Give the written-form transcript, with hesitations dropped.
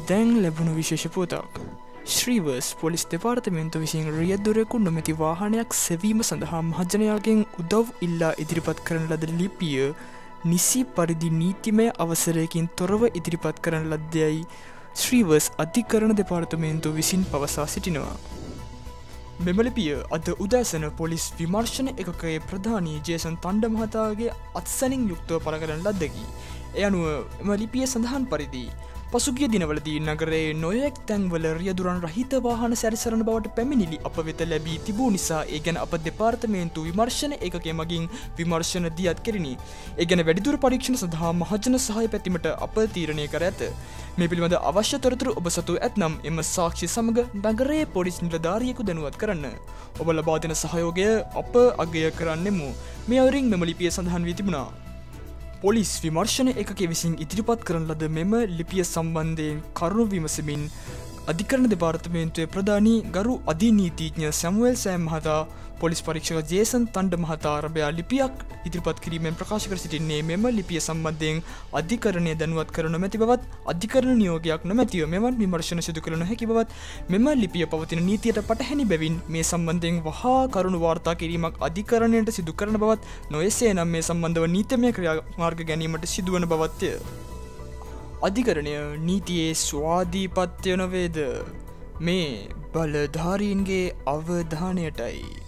දැන් ලැබුණු විශේෂ පුවතක්. ශ්‍රීවර්ස් පොලිස් දෙපාර්තමේන්තුව විසින් රියදුරෙකු නොමැති වාහනයක් සෙවීම සඳහා මහජනයාගෙන් උදව් ඉල්ලා ඉදිරිපත් කරන ලද ලිපිය නිසි පරිදි නීතිමය අවසරයකින් තොරව ඉදිරිපත් කරන ලද්දයයි ශ්‍රීවර්ස් අධිකරණ දෙපාර්තමේන්තුව විසින් පවසා සිටිනවා. මෙම ලිපිය අද උදෑසන පොලිස් විමර්ශන එකකයේ ප්‍රධානී ජේසන් තණ්ඩ මහතාගේ අත්සනින් යුක්තව පළ කරන ලද්දකි. එය අනුව එම ලිපිය සඳහන් පරිදි පසුගිය දිනවලදී නගරයේ නොයෙක් තැන්වල රියදුරන් රහිත වාහන සැරිසරන බවට පැමිණිලි අප වෙත ලැබී තිබූ නිසා ඒ ගැන අප දෙපාර්තමේන්තු විමර්ශන ඒකකය මගින් විමර්ශන දියත් කෙරිණි. ඒ ගැන වැඩිදුර පරීක්ෂණ සඳහා මහජන සහාය පැතිමට අප තීරණය කර ඇත. මේ පිළිබඳ අවශ්‍ය තොරතුරු ඔබ සතු ඇතනම් එම සාක්ෂි සමග නගරයේ පොලිස් නිලධාරියෙකු දැනුවත් කරන්න. ඔබ ලබා දෙන සහයෝගය අප අගය කරන්නෙමු. මේ අයුරින් මෙම ලිපිය සඳහන් වී තිබුණා. පොලිස් විමර්ශන එකකේ විසින් ඉදිරිපත් කරන ලද මෙම ලිපිය සම්බන්ධයෙන් කරුණු විමසමින් අධිකරණ දෙපාර්තමේන්තුවේ ප්‍රධානී ගරු අධිනීතිඥ සැමුවෙල් සෑම් මහතා පොලිස් පරීක්ෂක ජේසන් තණ්ඩ මහතා ආරම්භය ලිපියක් ඉදිරිපත් කිරීමෙන් ප්‍රකාශ කර සිටින්නේ මෙම ලිපිය සම්බන්ධයෙන් අධිකරණය දැනුවත් කර නොමැති බවත් අධිකරණ නියෝගයක් නොමැතිව මෙවන් විමර්ශන සිදු කළ නොහැකි බවත් මෙම ලිපිය පවතින නීතියට පටහැනි බැවින් මේ සම්බන්ධයෙන් වහා කරුණු වාර්තා කිරීමක් අධිකරණයට සිදු කරන බවත් නොයසේ නම් මේ සම්බන්ධව නීතිමය ක්‍රියාමාර්ග ගැනීමට සිදුවන බවත්ය. අධිකරණය නීතියේ ස්වාධීපත්‍ය නොවේද මේ බලධාරීන්ගේ අවධානයටයි.